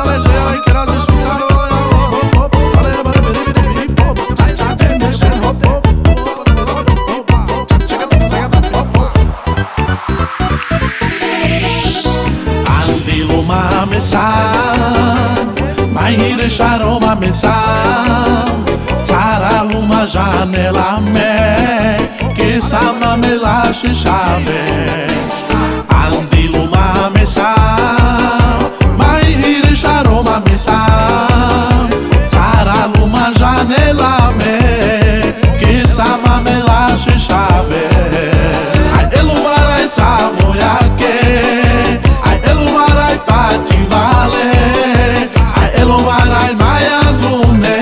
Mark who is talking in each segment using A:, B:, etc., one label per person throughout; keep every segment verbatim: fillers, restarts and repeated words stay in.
A: Mai hireșaro mamesam, țara luma janela me, que sa mamela și șave. Andi luma mesam, mai hireșaro mamesam, țara luma janela me, que sa mamela și șave. Ai elumarai savoiache, ai elumarai pativale, elovarai mai aglume,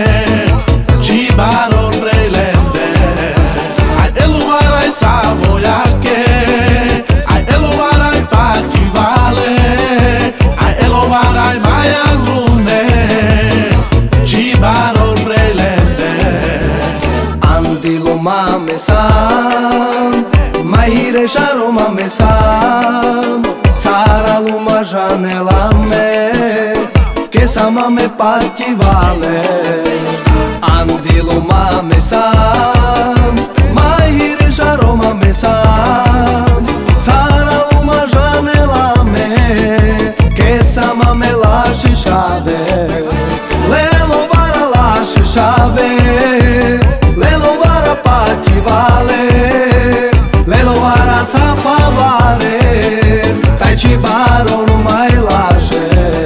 A: Cibaro Breilende. Ai elovarai savoiache, ai elovarai pativale, ai elovarai mai aglume, Cibaro Breilende.
B: Andi luma mesam, mai hireșaro mamesam, țara luma janela me, que sa mame pativale. Andi luma mesam, mai hireșaro mamesam, țara luma janela me, que sa mamela și șave. Le lovara la și șave, le lovara pativale, le lovara sa favare, tai Cibaro nu mai lașe.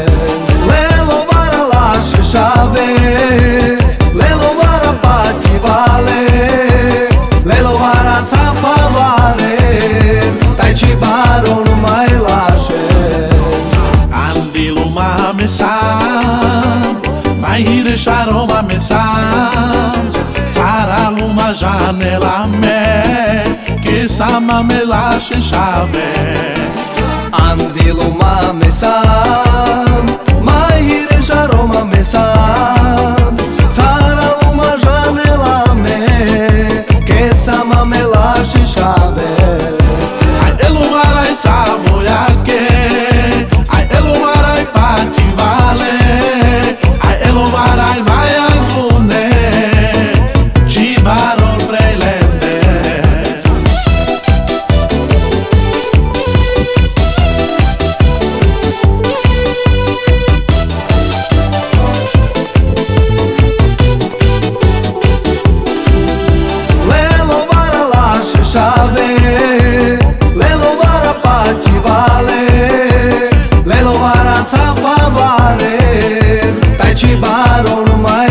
B: Le lovara pativale, le lovara sa favare, tai Cibaro nu mai lașe.
A: Andi luma mesam, mai hireșaro mamesam, țara luma janela me, que sa mamela și șave.
B: Andi luma mesam, mai hireșaro mamesam, țara luma janela me, que sa mamela și șave.
A: Ai elumarai savoiache, ai elumarai pativale, ai elumarai mai aglume, Cibaro Breilende.
B: Le lovara pativale, le lovara sa favare, tai Cibaro nu mai